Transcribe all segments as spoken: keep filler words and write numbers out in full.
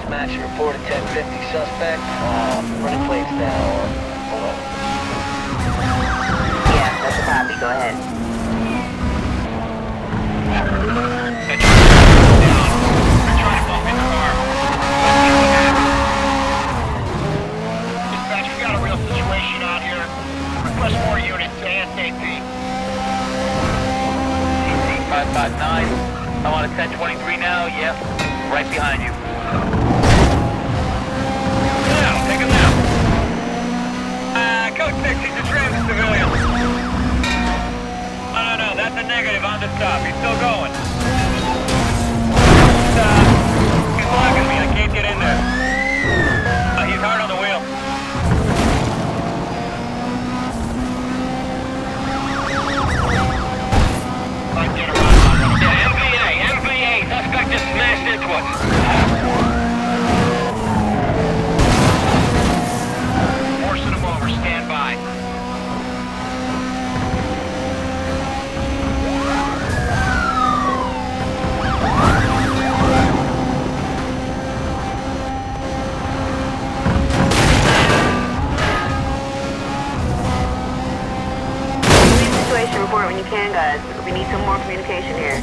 Dispatch, reported ten fifty suspect. Uh, running plates now or below. Yeah, that's a copy. Go ahead. Dispatch, we got a real situation out here. Request more units ASAP. five five nine. I'm on a ten twenty-three now. Yep. Right behind you. Now, take him now. Uh, code six, he's a transit civilian. No, no, no, that's a negative on the stop. He's still going. Uh, he's blocking me. I can't get in there. Uh, he's hard on the wheel. Might get around. Yeah, M V A, M V A. Suspect just smashed into us. Forcing him over. Stand by. Situation report when you can, guys. We need some more communication here.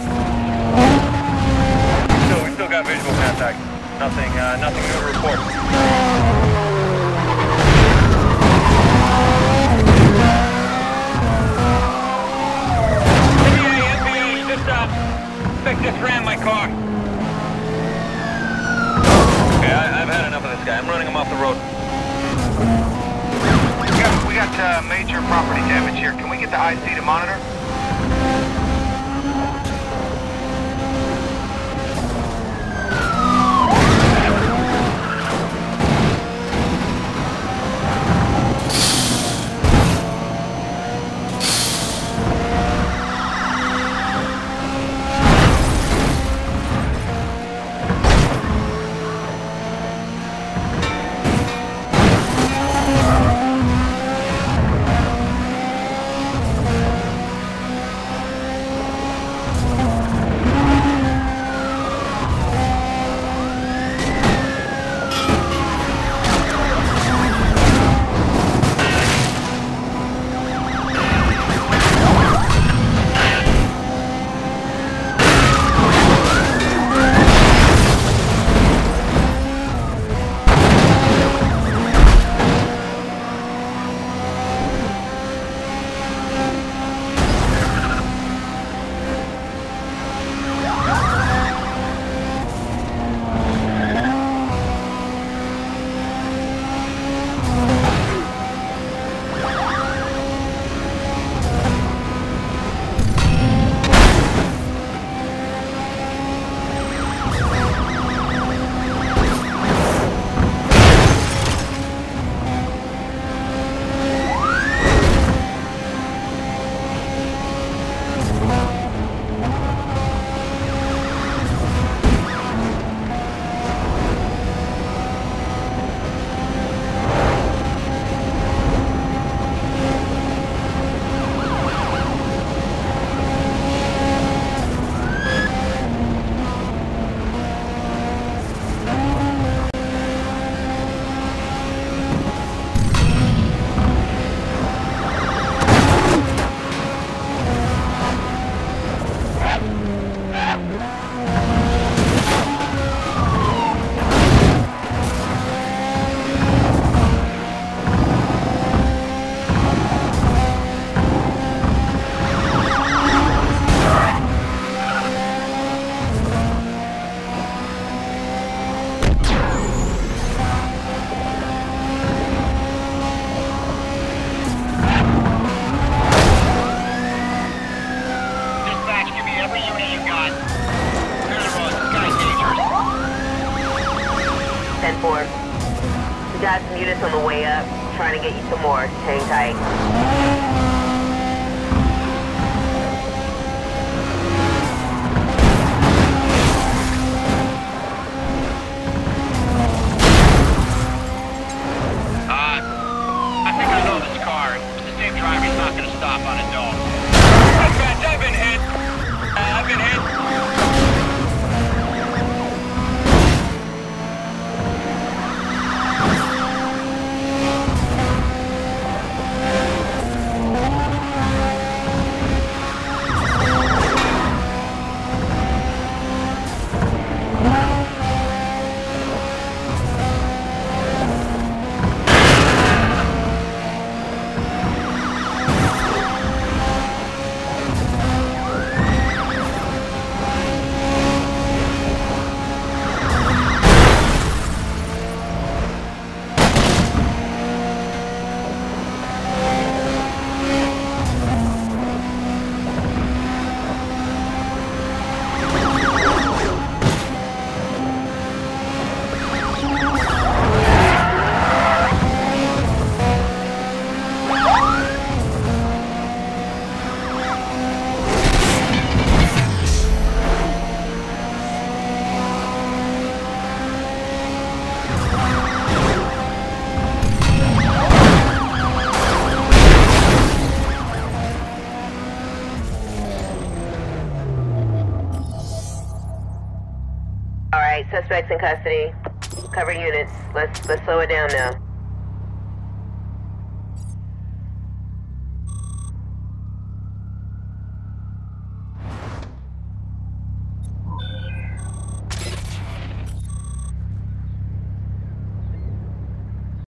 Still, we still got visual contact. Nothing, uh, nothing new to report. N B A, N B A, just uh, suspect just ran my car. Okay, I, I've had enough of this guy. I'm running him off the road. We got, we got uh, major property damage here. Can we get the I C to monitor? ten four. We got some units on the way up. Trying to get you some more. Hang tight. Stop on a dome. Dispatch, I've been hit. Uh, I've been hit. Alright, suspects in custody. Cover units. Let's let's slow it down now.